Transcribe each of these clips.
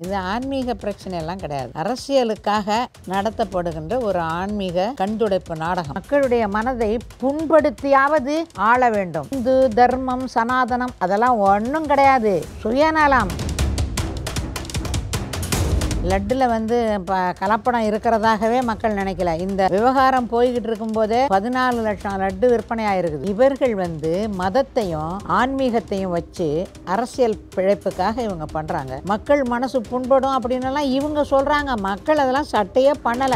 இது ஆன்மீக பிரச்சனை எல்லாம் கிடையாது. அரசியலுக்காக நடத்தப்படுகின்ற ஒரு ஆன்மீக கண்துடைப்பு நாடகம். மக்களுடைய மனதை புண்படுத்தியாவது ஆள வேண்டும். இந்து தர்மம் சனாதனம் அதெல்லாம் ஒன்றும் கிடையாது. சுயநலம். லட்டில் வந்து கலப்படம் இருக்கிறதாகவே மக்கள் நினைக்கல. இந்த விவகாரம் போய்கிட்டு இருக்கும்போதே 14 லட்சம் லட்டு விற்பனை ஆயிருக்குது. இவர்கள் வந்து மதத்தையும் ஆன்மீகத்தையும் வச்சு அரசியல் பிழைப்புக்காக இவங்க பண்றாங்க. மக்கள் மனசு புண்படும் அப்படின்னு இவங்க சொல்றாங்க. மக்கள் அதெல்லாம் சட்டையே பண்ணலை.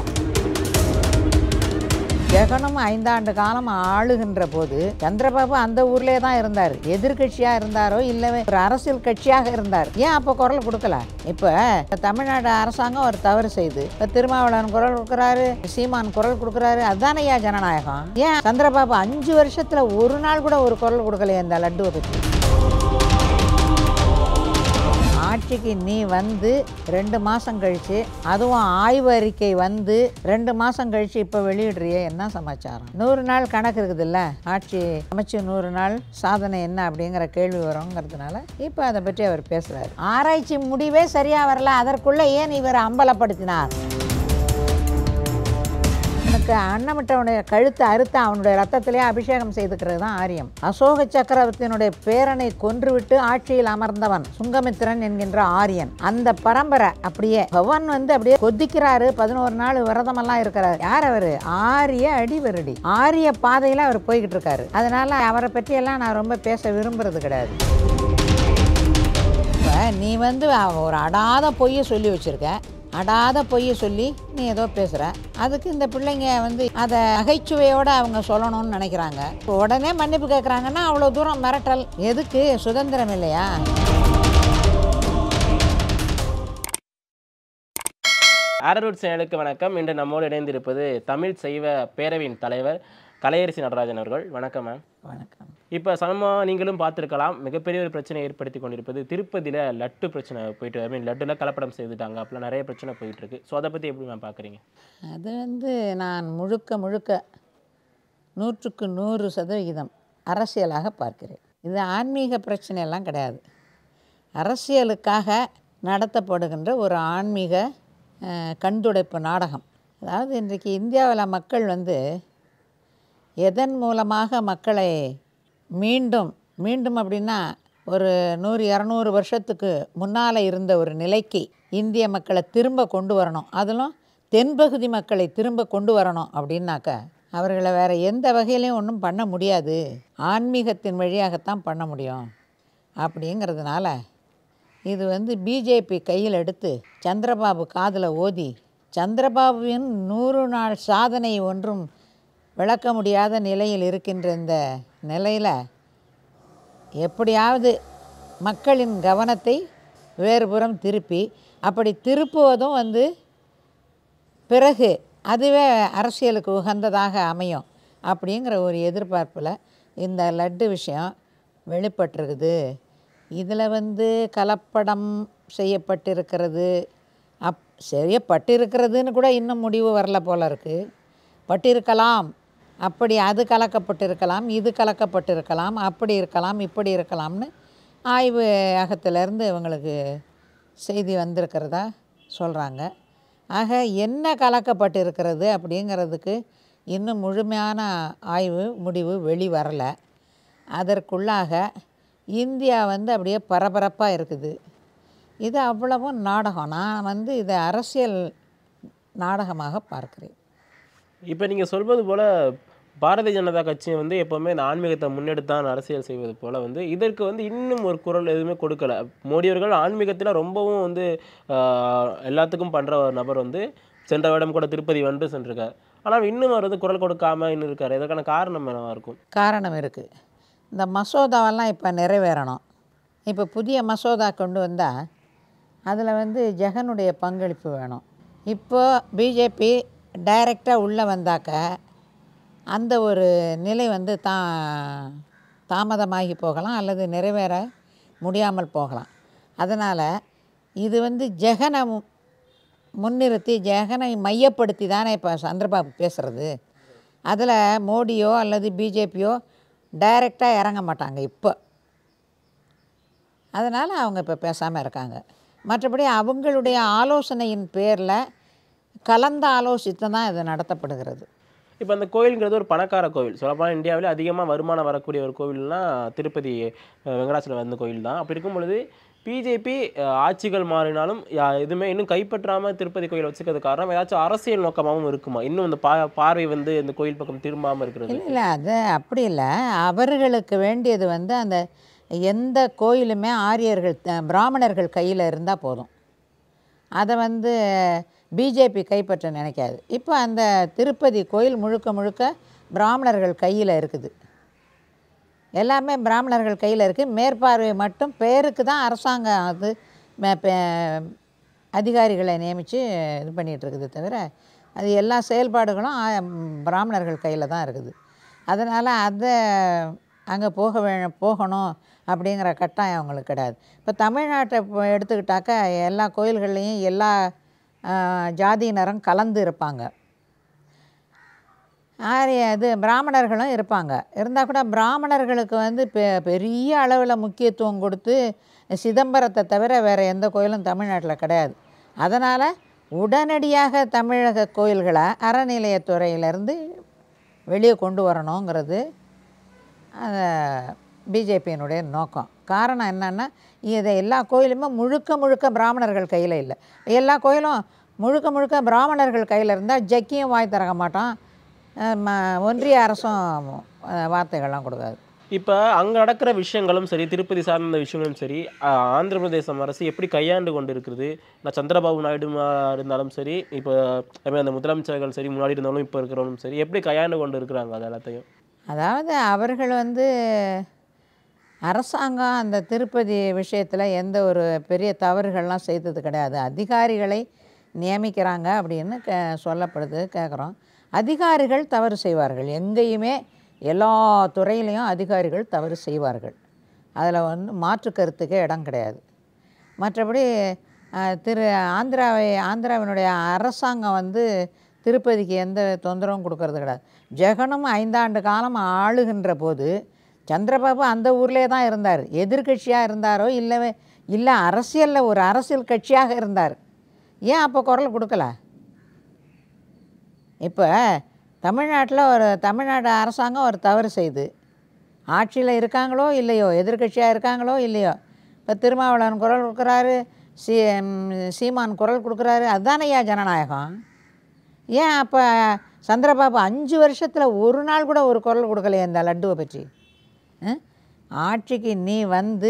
ஜெகனும் 5 ஆண்டு காலம் ஆளுகின்ற போது சந்திரபாபு அந்த ஊர்லேயே தான் இருந்தார். எதிர்கட்சியாக இருந்தாரோ இல்லை ஒரு அரசியல் கட்சியாக இருந்தார். ஏன் அப்போ குரல் கொடுக்கல? இப்போ தமிழ்நாடு அரசாங்கம் ஒரு தவறு செய்து திருமாவளவன் குரல் கொடுக்குறாரு, சீமான் குரல் கொடுக்குறாரு. அதுதானே ஐயா ஜனநாயகம்? ஏன் சந்திரபாபு 5 வருஷத்தில் ஒரு நாள் கூட ஒரு குரல் கொடுக்கலையே இந்த லட்டுவை பற்றி? ஆட்சிக்கு நீ வந்து 2 மாதம் கழித்து, அதுவும் ஆய்வு அறிக்கை வந்து 2 மாதம் கழித்து இப்போ வெளியிடுறியே, என்ன சமாச்சாரம்? 100 நாள் கணக்கு இருக்குதுல்ல, ஆட்சி அமைச்சு 100 நாள் சாதனை என்ன அப்படிங்கிற கேள்வி வருங்கிறதுனால இப்போ அதை பற்றி அவர் பேசுகிறார். ஆராய்ச்சி முடிவே சரியாக வரல, அதற்குள்ளே ஏன் இவர் அம்பலப்படுத்தினார்? அன்னமிட்டவனுடைய கழுத்தை அறுத்து அவனுடைய ரத்தத்திலே அபிஷேகம் செய்துக்கிறது தான் ஆரியம். அசோக சக்கரவர்த்தியினுடைய பேரனை கொன்றுவிட்டு ஆட்சியில் அமர்ந்தவன் சுங்கமித்திரன் என்கின்ற ஆரியன். அந்த பரம்பரை அப்படியே பவன் வந்து அப்படியே கொதிக்கிறாரு. 11 நாள் விரதமெல்லாம் இருக்கிறாரு. யார் அவரு? ஆரிய அடிவருடி. ஆரிய பாதையில் அவர் போய்கிட்டு இருக்காரு. அதனால அவரை பற்றியெல்லாம் நான் ரொம்ப பேச விரும்புறது கிடையாது. இப்போ நீ வந்து ஒரு அடாத பொய்யை சொல்லி வச்சிருக்க. அடாத பொய்யை சொல்லி நீ ஏதோ பேசுகிற. அதுக்கு இந்த பிள்ளைங்க வந்து அதை நகைச்சுவையோடு அவங்க சொல்லணும்னு நினைக்கிறாங்க. உடனே மன்னிப்பு கேட்குறாங்கன்னா அவ்வளோ தூரம் மிரட்டல் எதுக்கு? சுதந்திரம் இல்லையா? ஆரோட் சேனலுக்கு வணக்கம். இன்று நம்மோடு இணைந்திருப்பது தமிழ் சைவ பேரவையின் தலைவர் கலையரசி நடராஜன் அவர்கள். வணக்கம் மேம். வணக்கம். இப்போ சமமாக நீங்களும் பார்த்துருக்கலாம், மிகப்பெரிய ஒரு பிரச்சனை ஏற்படுத்தி கொண்டிருப்பது திருப்பதியில் லட்டு பிரச்சனை போயிட்டு, லட்டில் கலப்படம் செய்துட்டாங்க. அப்போலாம் நிறைய பிரச்சனை போயிட்டுருக்கு. ஸோ அதை பற்றி எப்படி மேம் பார்க்குறீங்க? அது வந்து நான் முழுக்க 100க்கு 100% அரசியலாக பார்க்கிறேன். இது ஆன்மீக பிரச்சனையெல்லாம் கிடையாது. அரசியலுக்காக நடத்தப்படுகின்ற ஒரு ஆன்மீக கண்துடைப்பு நாடகம். அதாவது இன்றைக்கு இந்தியாவில் மக்கள் வந்து எதன் மூலமாக மக்களை மீண்டும் அப்படின்னா ஒரு 100-200 வருஷத்துக்கு முன்னால் இருந்த ஒரு நிலைக்கு இந்திய மக்களை திரும்ப கொண்டு வரணும், அதிலும் தென்பகுதி மக்களை திரும்ப கொண்டு வரணும் அப்படின்னாக்க அவர்களை வேறு எந்த வகையிலையும் ஒன்றும் பண்ண முடியாது, ஆன்மீகத்தின் வழியாகத்தான் பண்ண முடியும். அப்படிங்கிறதுனால இது வந்து பிஜேபி கையில் எடுத்து சந்திரபாபு காதில் ஓதி, சந்திரபாபுவின் 100 நாள் சாதனை ஒன்றும் விளக்க முடியாத நிலையில் இருக்கின்ற இந்த நிலையில் எப்படியாவது மக்களின் கவனத்தை வேறுபுறம் திருப்பி, அப்படி திருப்புவதும் வந்து பிறகு அதுவே அரசியலுக்கு உகந்ததாக அமையும் அப்படிங்கிற ஒரு எதிர்பார்ப்பில் இந்த லட்டு விஷயம் வெளிப்பட்டிருக்குது. இதில் வந்து கலப்படம் செய்யப்பட்டிருக்கிறதுன்னு கூட இன்னும் முடிவு வரல போல இருக்குது. பட்டிருக்கலாம், அப்படி அது கலக்கப்பட்டிருக்கலாம், இது கலக்கப்பட்டிருக்கலாம், அப்படி இருக்கலாம், இப்படி இருக்கலாம்னு ஆய்வகத்திலேருந்து இவங்களுக்கு செய்தி வந்திருக்கிறதா சொல்கிறாங்க. ஆக என்ன கலக்கப்பட்டிருக்கிறது அப்படிங்கிறதுக்கு இன்னும் முழுமையான ஆய்வு முடிவு வெளிவரலை. அதற்குள்ளாக இந்தியா வந்து அப்படியே பரபரப்பாக இருக்குது. இது அவ்வளவும் நாடகம். நான் வந்து இதை அரசியல் நாடகமாக பார்க்கிறேன். இப்போ நீங்கள் சொல்வது போல் பாரதிய ஜனதா கட்சி வந்து எப்போவுமே இந்த ஆன்மீகத்தை முன்னெடுத்தான் அரசியல் செய்வது போல் வந்து இதற்கு வந்து இன்னும் ஒரு குரல் எதுவுமே கொடுக்கல. மோடி அவர்கள் ஆன்மீகத்தில் ரொம்பவும் வந்து எல்லாத்துக்கும் பண்ணுற ஒரு நபர் வந்து சென்ற வருடம் கூட திருப்பதி வந்து சென்றிருக்கார். ஆனால் இன்னும் அவர் வந்து குரல் கொடுக்காமல் இன்னும் இருக்கார். இதற்கான காரணம் என்னவாக இருக்கும்? காரணம் இருக்குது. இந்த மசோதாவெல்லாம் இப்போ நிறைவேறணும். இப்போ புதிய மசோதா கொண்டு வந்தால் அதில் வந்து ஜெகனுடைய பங்களிப்பு வேணும். இப்போது பிஜேபி டைரெக்டாக உள்ளே வந்தாக்க அந்த ஒரு நிலை வந்து தாமதமாகி போகலாம் அல்லது நிறைவேற முடியாமல் போகலாம். அதனால் இது வந்து ஜெகனை முன்னிறுத்தி ஜெகனை மையப்படுத்தி தானே இப்போ சந்திரபாபு பேசுகிறது. அதில் மோடியோ அல்லது பிஜேபியோ டைரெக்டாக இறங்க மாட்டாங்க இப்போ. அதனால் அவங்க இப்போ பேசாமல் இருக்காங்க. மற்றபடி அவங்களுடைய ஆலோசனையின் பேரில் கலந்து ஆலோசித்து தான் இது நடத்தப்படுகிறது. இப்போ அந்த கோயில்ங்கிறது ஒரு பணக்கார கோவில். சொல்லப்போனால் இந்தியாவிலே அதிகமாக வருமானம் வரக்கூடிய ஒரு கோவில்னா திருப்பதி வெங்கடாச்சலம் வந்த கோயில் தான். அப்படி இருக்கும் பொழுது பிஜேபி ஆட்சிகள் மாறினாலும் எதுவுமே இன்னும் கைப்பற்றாமல் திருப்பதி கோயிலை வச்சுக்கிறது காரணம் ஏதாச்சும் அரசியல் நோக்கமாகவும் இருக்குமா? இன்னும் இந்த பார்வை வந்து இந்த கோயில் பக்கம் திரும்பாமல் இருக்கிறது. இல்லை அது அப்படி இல்லை. அவர்களுக்கு வேண்டியது வந்து அந்த எந்த கோயிலுமே ஆரியர்கள் பிராமணர்கள் கையில் இருந்தால் போதும். அதை வந்து பிஜேபி கைப்பற்ற நினைக்காது. இப்போ அந்த திருப்பதி கோயில் முழுக்க முழுக்க பிராமணர்கள் கையில் இருக்குது. எல்லாமே பிராமணர்கள் கையில் இருக்குது. மேற்பார்வை மட்டும் பேருக்கு தான் அரசாங்கம் அது அதிகாரிகளை நியமித்து இது பண்ணிகிட்ருக்குது தவிர அது எல்லா செயல்பாடுகளும் பிராமணர்கள் கையில் தான் இருக்குது. அதனால் அதை அங்கே போகணும் அப்படிங்கிற கட்டாயம் அவங்களுக்கு கிடையாது. இப்போ தமிழ்நாட்டை எடுத்துக்கிட்டாக்கா எல்லா கோயில்கள்லேயும் எல்லா ஜாதியினரும் கலந்து இருப்பாங்க. இது பிராமணர்களும் இருப்பாங்க. இருந்தால் கூட பிராமணர்களுக்கு வந்து பெரிய அளவில் முக்கியத்துவம் கொடுத்து சிதம்பரத்தை தவிர வேறு எந்த கோயிலும் தமிழ்நாட்டில் கிடையாது. அதனால் உடனடியாக தமிழக கோயில்களை அறநிலையத்துறையிலேருந்து வெளியே கொண்டு வரணுங்கிறது பிஜேபியினுடைய நோக்கம். காரணம் என்னென்னா இதை எல்லா கோயிலுமே முழுக்க முழுக்க பிராமணர்கள் கையில் இல்லை. எல்லா கோயிலும் முழுக்க முழுக்க பிராமணர்கள் கையில் இருந்தால் ஜக்கியும் வாய் திறக்க மாட்டான், ஒன்றிய அரசும் வார்த்தைகள்லாம் கொடுக்காது. இப்போ அங்கே நடக்கிற விஷயங்களும் சரி, திருப்பதி சார்ந்த விஷயங்களும் சரி, ஆந்திர பிரதேசம் அரசு எப்படி கையாண்டு கொண்டு இருக்கிறது? நான் சந்திரபாபு நாயுடு இருந்தாலும் சரி, இப்போ அந்த முதலமைச்சர்கள் சரி, முன்னாடி இருந்தாலும் இப்போ இருக்கிறவங்களும் சரி, எப்படி கையாண்டு கொண்டு இருக்கிறாங்க அது எல்லாத்தையும்? அதாவது அவர்கள் வந்து அரசாங்கம் அந்த திருப்பதி விஷயத்தில் எந்த ஒரு பெரிய தவறுகள்லாம் செய்தது கிடையாது. அதிகாரிகளை நியமிக்கிறாங்க அப்படின்னு சொல்லப்படுது, கேட்குறோம். அதிகாரிகள் தவறு செய்வார்கள். எங்கேயுமே எல்லா துறையிலையும் அதிகாரிகள் தவறு செய்வார்கள். அதில் வந்து மாற்று கருத்துக்கே இடம் கிடையாது. மற்றபடி ஆந்திராவினுடைய அரசாங்கம் வந்து திருப்பதிக்கு எந்த தொந்தரவும் கொடுக்கறது கிடையாது. ஜெகனும் 5 ஆண்டு காலம் ஆளுகின்ற போது சந்திரபாபு அந்த ஊர்லேயே தான் இருந்தார். எதிர்கட்சியாக இருந்தாரோ இல்லை அரசியலில் ஒரு அரசியல் கட்சியாக இருந்தார். ஏன் அப்போ குரல் கொடுக்கல? இப்போ தமிழ்நாடு அரசாங்கம் ஒரு தவறு செய்து ஆட்சியில் இருக்காங்களோ இல்லையோ, எதிர்கட்சியாக இருக்காங்களோ இல்லையோ, இப்போ திருமாவளவன் குரல் கொடுக்குறாரு, சீமான் குரல் கொடுக்குறாரு, அதுதானையா ஜனநாயகம்? ஏன் அப்போ சந்திரபாபு 5 வருஷத்தில் ஒரு நாள் கூட ஒரு குரல் கொடுக்கலையே இந்த லட்டுவை பற்றி? ஆட்சிக்கு நீ வந்து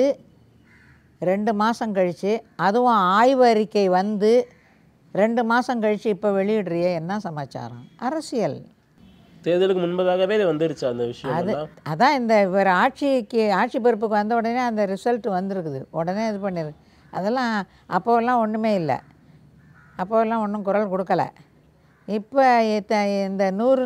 2 மாதம் கழித்து, அதுவும் ஆய்வு அறிக்கை வந்து 2 மாதம் கழித்து இப்போ வெளியிடுறியே, என்ன சமாச்சாரம்? அரசியல். தேர்தலுக்கு முன்பதாகவே இது வந்துருச்சு அந்த விஷயம். அதான் இந்த இவர் ஆட்சி பொறுப்புக்கு வந்த உடனே அந்த ரிசல்ட் வந்துருக்குது, உடனே இது பண்ணிருக்கு. அதெல்லாம் அப்போவெல்லாம் ஒன்றுமே இல்லை. அப்போவெல்லாம் ஒன்றும் குரல் கொடுக்கலை. இப்போ இந்த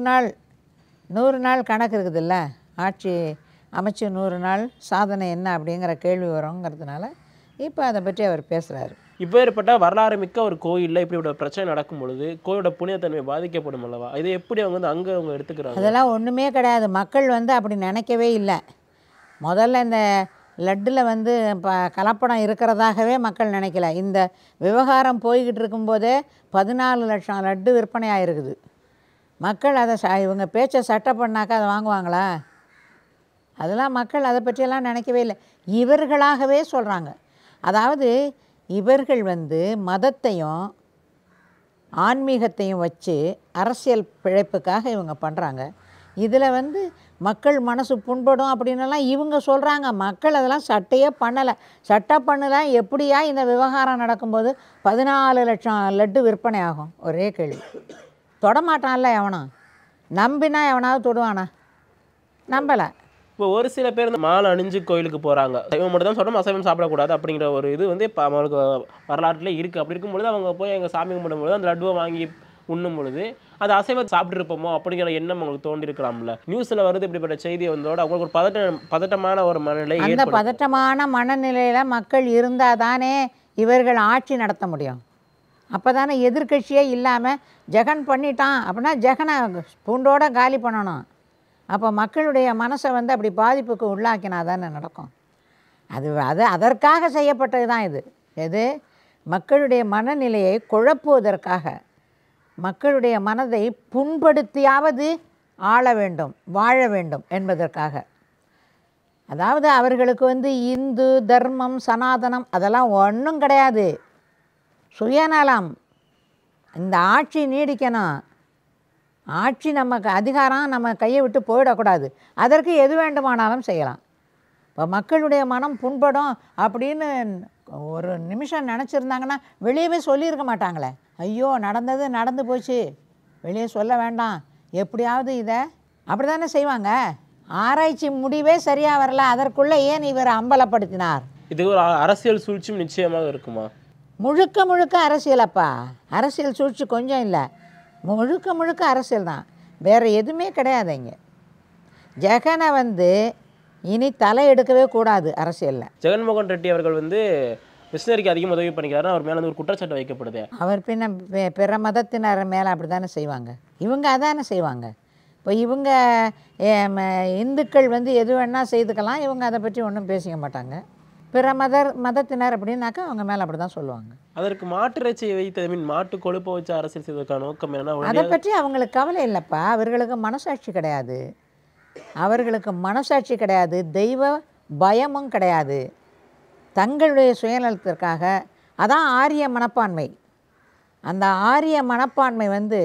100 நாள் கணக்கு இருக்குதுல்ல, ஆட்சி அமைச்சு 100 நாள் சாதனை என்ன அப்படிங்கிற கேள்வி வருங்கிறதுனால இப்போ அதை பற்றி அவர் பேசுகிறாரு. இப்போ ஏற்பட்ட வரலாறு மிக்க ஒரு கோயிலில் இப்படி ஒரு பிரச்சனை நடக்கும் பொழுது கோயிலோட புனிதத்தன்மை பாதிக்கப்படும் அல்லவா? இதை எப்படி அவங்க வந்து அவங்க எடுத்துக்கிறாங்க? அதெல்லாம் ஒன்றுமே கிடையாது. மக்கள் வந்து அப்படி நினைக்கவே இல்லை. முதல்ல இந்த லட்டில் வந்து கலப்படம் இருக்கிறதாகவே மக்கள் நினைக்கல. இந்த விவகாரம் போய்கிட்டு இருக்கும்போதே 14 லட்சம் லட்டு விற்பனை ஆகிருக்குது. மக்கள் அதை இவங்க பேச்சை சட்டை பண்ணாக்கா அதை வாங்குவாங்களா? அதெல்லாம் மக்கள் அதை பற்றியெல்லாம் நினைக்கவே இல்லை. இவர்களாகவே சொல்கிறாங்க. அதாவது இவர்கள் வந்து மதத்தையும் ஆன்மீகத்தையும் வச்சு அரசியல் பிழைப்புக்காக இவங்க பண்ணுறாங்க. இதில் வந்து மக்கள் மனசு புண்படும் அப்படின்னலாம் இவங்க சொல்கிறாங்க. மக்கள் அதெல்லாம் சட்டையே பண்ணலை. சட்டம் பண்ணலை. எப்படியா இந்த விவகாரம் நடக்கும்போது 14 லட்சம் லட்டு விற்பனை ஆகும்? ஒரே கேள்வி. தொடமாட்டான்ல எவனும். நம்பினா எவனாவது தொடுவானா? நம்பலை. இப்போ ஒரு சில பேர் மாலை அணிஞ்சு கோயிலுக்கு போகிறாங்க. சைவம் மட்டும் தான் சொல்லணும், அசைவம் சாப்பிடக்கூடாது அப்படிங்கிற ஒரு இது வந்து இப்போ அவங்களுக்கு வரலாற்றில் இருக்குது. அப்படி இருக்கும்பொழுது அவங்க போய் எங்கள் சாமி கும்பிடும்பொழுது அந்த லட்டுவை வாங்கி உண்ணும் பொழுது அது அசைவம் சாப்பிட்ருப்போமோ அப்படிங்கிற எண்ணம் அவங்களுக்கு தோன்றிருக்கலாம்ல. நியூஸில் வருது இப்படிப்பட்ட செய்தி வந்தோட அவங்களுக்கு ஒரு பதட்டமான ஒரு மனநிலை. அந்த பதட்டமான மனநிலையில் மக்கள் இருந்தால் தானே இவர்கள் ஆட்சி நடத்த முடியும். அப்போ தானே எதிர்கட்சியே இல்லாமல் ஜெகன் பண்ணிட்டான் அப்படின்னா ஜெகனை பூண்டோட காலி பண்ணணும். அப்போ மக்களுடைய மனசை வந்து அப்படி பாதிப்புக்கு உள்ளாக்கினா தானே நடக்கும். அது அதற்காக செய்யப்பட்டது தான் இது. எது மக்களுடைய மனநிலையை குழப்புவதற்காக, மக்களுடைய மனதை புண்படுத்தியாவது ஆள வேண்டும், வாழ வேண்டும் என்பதற்காக. அதாவது அவர்களுக்கு வந்து இந்து தர்மம் சனாதனம் அதெல்லாம் ஒன்றும் கிடையாது. சுயநலம். இந்த ஆட்சி நீடிக்கணும், ஆட்சி நமக்கு அதிகாரம் நம்ம கையை விட்டு போயிடக்கூடாது. அதற்கு எது வேண்டுமானாலும் செய்யலாம். இப்போ மக்களுடைய மனம் புண்படும் அப்படின்னு ஒரு நிமிஷம் நினச்சிருந்தாங்கன்னா வெளியவே சொல்லியிருக்க மாட்டாங்களே. ஐயோ நடந்தது நடந்து போச்சு, வெளியே சொல்ல வேண்டாம், எப்படியாவது இதை அப்படி தானே செய்வாங்க. ஆராய்ச்சி முடிவே சரியாக வரல, அதற்குள்ளே ஏன் இவர் அம்பலப்படுத்தினார்? இது ஒரு அரசியல் சூழ்ச்சியும் நிச்சயமாக இருக்குமா? முழுக்க முழுக்க அரசியலப்பா. அரசியல் சூழ்ச்சி கொஞ்சம் இல்லை, முழுக்க முழுக்க அரசியல் தான், வேறு எதுவுமே கிடையாது. இங்கே ஜெகனை வந்து இனி தலை எடுக்கவே கூடாது அரசியலில். ஜெகன்மோகன் ரெட்டி அவர்கள் வந்து மிஷினரிக்கு அதிகம் உதவி பண்ணிக்கிறாருன்னு அவர் மேலே வந்து ஒரு குற்றச்சாட்டு வைக்கப்படுது. அவர் பின்ன பிற மதத்தினர் மேலே அப்படி தானே செய்வாங்க, இவங்க அதானே செய்வாங்க. இப்போ இவங்க இந்துக்கள் வந்து எது வேணால் செய்துக்கலாம், இவங்க அதை பற்றி ஒன்றும் பேசிக்க மாட்டாங்க. பிற மதத்தினர் அப்படின்னாக்கா அவங்க மேலே அப்படி தான் சொல்லுவாங்க. அதற்கு மாட்டிறைச்சியை வைத்து மாட்டு கொழுப்பை வச்சு அரசியல் செய்வதற்கான நோக்கம் என்னன்னா, அதை பற்றி அவங்களுக்கு கவலை இல்லைப்பா. அவர்களுக்கு மனசாட்சி கிடையாது, அவர்களுக்கு மனசாட்சி கிடையாது, தெய்வ பயமும் கிடையாது. தங்களுடைய சுயநலத்திற்காக, அதான் ஆரிய மனப்பான்மை. அந்த ஆரிய மனப்பான்மை வந்து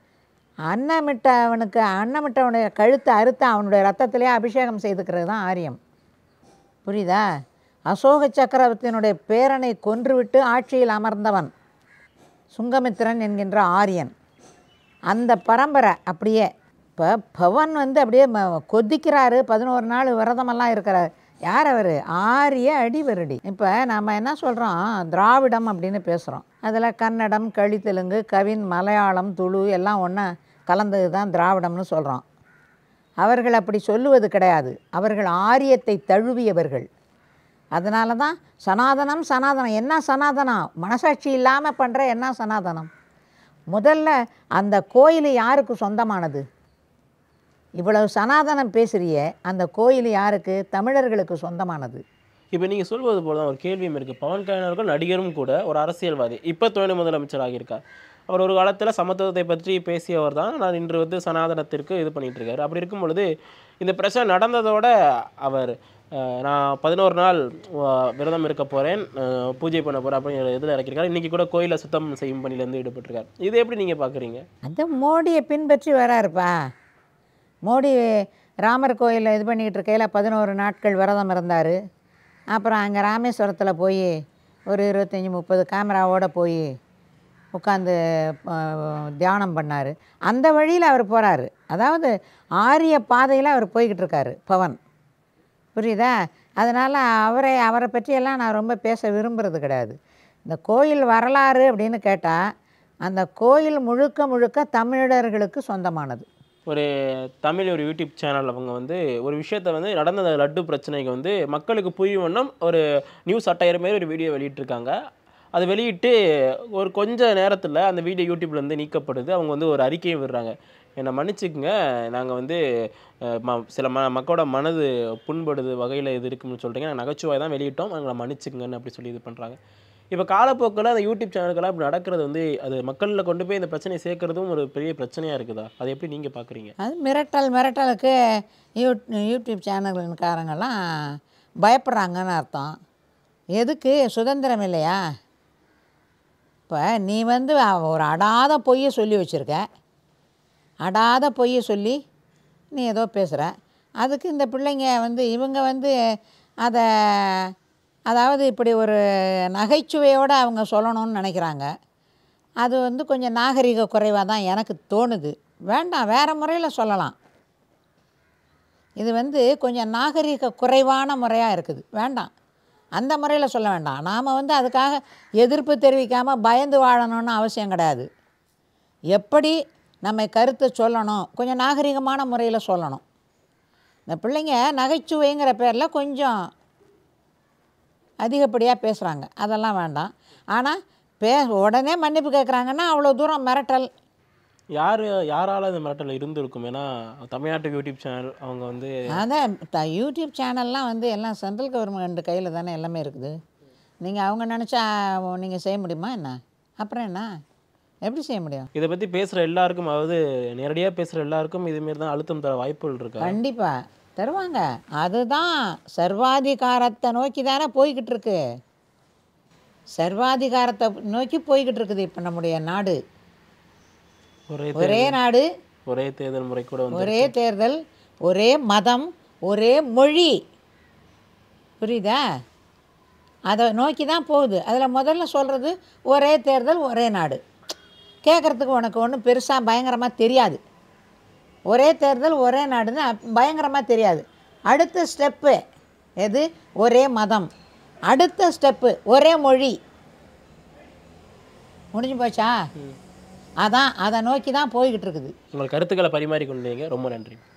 அன்னமிட்டவனுடைய கழுத்தை அறுத்து அவனுடைய ரத்தத்திலே அபிஷேகம் செய்துக்கிறது தான் ஆரியம். புரியுதா? அசோக சக்கரவர்த்தியினுடைய பேரனை கொன்றுவிட்டு ஆட்சியில் அமர்ந்தவன் சுங்கமித்திரன் என்கின்ற ஆரியன். அந்த பரம்பரை அப்படியே. இப்போ பவன் வந்து அப்படியே கொதிக்கிறாரு, 11 நாள் விரதமெல்லாம் இருக்கிறார். யார் அவர்? ஆரிய அடிவருடி. இப்போ நம்ம என்ன சொல்கிறோம், திராவிடம் அப்படின்னு பேசுகிறோம். அதில் கன்னடம், தெலுங்கு, கவின், மலையாளம், துளு எல்லாம் ஒன்றா கலந்தது தான் திராவிடம்னு சொல்கிறோம். அவர்கள் அப்படி சொல்லுவது கிடையாது, அவர்கள் ஆரியத்தை தழுவியவர்கள். அதனால தான் சனாதனம். சனாதனம் என்ன சனாதனம்? மனசாட்சி இல்லாமல் பண்ணுற என்ன சனாதனம்? முதல்ல அந்த கோயில் யாருக்கு சொந்தமானது? இவ்வளவு சனாதனம் பேசுகிறியே, அந்த கோயில் யாருக்கு? தமிழர்களுக்கு சொந்தமானது. இப்போ நீங்கள் சொல்வது போல தான் ஒரு கேள்வியும் இருக்குது. பவன் கல்யாண் அவர்கள் நடிகரும் கூட ஒரு அரசியல்வாதி, இப்போ துணை முதலமைச்சர் ஆகியிருக்கார். அவர் ஒரு காலத்தில் சமத்துவத்தை பற்றி பேசியவர் தான். நான் இன்று வந்து சனாதனத்திற்கு இது பண்ணிகிட்டு இருக்காரு. அப்படி இருக்கும் பொழுது இந்த பிரச்சனை நடந்ததோட அவர் நான் 11 நாள் விரதம் இருக்க போகிறேன், பூஜை பண்ண போகிறேன் அப்படிங்கிற இதில் இறக்கியிருக்காரு. இன்றைக்கி கூட கோயிலை சுத்தம் செய்யும் பணியிலேருந்து ஈடுபட்டிருக்கார். இதை எப்படி நீங்கள் பார்க்குறீங்க? அந்த மோடியை பின்பற்றி வராருப்பா. மோடி ராமர் கோயிலில் இது பண்ணிக்கிட்டு இருக்கையில் 11 நாட்கள் விரதம் இருந்தார். அப்புறம் அங்கே ராமேஸ்வரத்தில் போய் ஒரு 25-30 கேமராவோடு போய் உட்காந்து தியானம் பண்ணார். அந்த வழியில் அவர் போகிறாரு. அதாவது ஆரிய பாதையில் அவர் போய்கிட்டு இருக்காரு பவன். புரியுதா? அதனால் அவரை பற்றியெல்லாம் நான் ரொம்ப பேச விரும்புகிறது கிடையாது. இந்த கோயில் வரலாறு அப்படின்னு கேட்டால் அந்த கோயில் முழுக்க முழுக்க தமிழர்களுக்கு சொந்தமானது. ஒரு தமிழ் ஒரு யூடியூப் சேனல் அவங்க வந்து ஒரு விஷயத்தை வந்து நடந்த லட்டு பிரச்சனைக்கு வந்து மக்களுக்கு புரியும் வண்ணம் ஒரு நியூஸ் அட்டையர் மாரி ஒரு வீடியோ வெளியிட்டிருக்காங்க. அது வெளியிட்டு ஒரு கொஞ்ச நேரத்தில் அந்த வீடியோ யூடியூப்லேருந்து நீக்கப்படுது. அவங்க வந்து ஒரு அறிக்கையை விடுறாங்க, என்னை மன்னிச்சுக்குங்க, நாங்கள் வந்து சில மக்களோட மனது புண்படுது வகையில் இது இருக்குன்னு சொல்கிறீங்க, நாங்கள் நகைச்சுவாய் தான் வெளியிட்டோம், அவங்கள மன்னிச்சுக்குங்கன்னு அப்படி சொல்லி இது பண்ணுறாங்க. இப்போ காலப்போக்கில் அந்த யூடியூப் சேனல்கெல்லாம் இப்படி நடக்கிறது வந்து அது மக்களில் கொண்டு போய் இந்த பிரச்சனையை சேர்க்கறதும் ஒரு பெரிய பிரச்சனையாக இருக்குதா? அதை எப்படி நீங்கள் பார்க்குறீங்க? அது மிரட்டலுக்கு யூடியூப் சேனல்காரங்கெல்லாம் பயப்படுறாங்கன்னு அர்த்தம். எதுக்கு? சுதந்திரம் இல்லையா? இப்போ நீ வந்து ஒரு அடாத பொய்யை சொல்லி வச்சுருக்க, அடாத பொய்யை சொல்லி நீ ஏதோ பேசுகிற. அதுக்கு இந்த பிள்ளைங்க வந்து இவங்க வந்து அதை அதாவது இப்படி ஒரு நகைச்சுவையோடு அவங்க சொல்லணும்னு நினைக்கிறாங்க. அது வந்து கொஞ்சம் நாகரிக குறைவாக தான் எனக்கு தோணுது. வேண்டாம், வேறு முறையில் சொல்லலாம். இது வந்து கொஞ்சம் நாகரிக குறைவான முறையாக இருக்குது, வேண்டாம், அந்த முறையில் சொல்ல வேண்டாம். நாம் வந்து அதுக்காக எதிர்ப்பு தெரிவிக்காமல் பயந்து வாழணும்னு அவசியம் கிடையாது. எப்படி நம்ம கருத்தை சொல்லணும், கொஞ்சம் நாகரிகமான முறையில் சொல்லணும். இந்த பிள்ளைங்க நகைச்சுவைங்கிற பேரில் கொஞ்சம் அதிகப்படியாக பேசுகிறாங்க, அதெல்லாம் வேண்டாம். ஆனால் உடனே மன்னிப்பு கேட்குறாங்கன்னா அவ்வளோ தூரம் மிரட்டல். யாரால் இந்த மிரட்டல் இருந்திருக்கும்? ஏன்னா தமிழ்நாட்டு யூடியூப் சேனல் அவங்க வந்து அதான் யூடியூப் சேனல்லாம் வந்து எல்லாம் சென்ட்ரல் கவர்மெண்ட் கையில் தானே எல்லாமே இருக்குது. நீங்கள் அவங்க நினச்சா நீங்கள் செய்ய முடியுமா என்ன? அப்புறம் என்ன, எப்படி செய்ய முடியும்? இதை பற்றி பேசுகிற எல்லாருக்கும், அதாவது நேரடியாக பேசுகிற எல்லாருக்கும் இதுமாரி தான் அழுத்தம் தர வாய்ப்புகள் இருக்கா? கண்டிப்பாக தருவாங்க. அதுதான் சர்வாதிகாரத்தை நோக்கி தானே போய்கிட்டு இருக்கு. சர்வாதிகாரத்தை நோக்கி போய்கிட்டு இருக்குது இப்போ நம்முடைய நாடு. ஒரே நாடு, ஒரே தேர்தல் முறை கூட வந்து ஒரே தேர்தல், ஒரே மதம், ஒரே மொழி. புரியுதா? அதை நோக்கி தான் போகுது. அதில் முதல்ல சொல்கிறது ஒரே தேர்தல் ஒரே நாடு. கேட்குறதுக்கு உனக்கு ஒன்றும் பெருசாக பயங்கரமாக தெரியாது. ஒரே தேர்தல் ஒரே நாடுன்னு பயங்கரமாக தெரியாது. அடுத்த ஸ்டெப்பு எது? ஒரே மதம். அடுத்த ஸ்டெப்பு ஒரே மொழி. முடிஞ்சு போச்சா? அதான் அதை நோக்கி தான் போய்கிட்டு இருக்குது. உங்கள் கருத்துக்களை பரிமாறிக்கொண்டீங்க. ரொம்ப நன்றி.